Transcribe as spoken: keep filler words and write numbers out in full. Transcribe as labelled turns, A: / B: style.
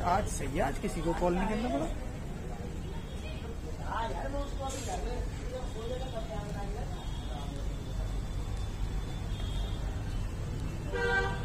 A: आज सही है, आज किसी को कॉल नहीं करना पड़ा।
B: हाँ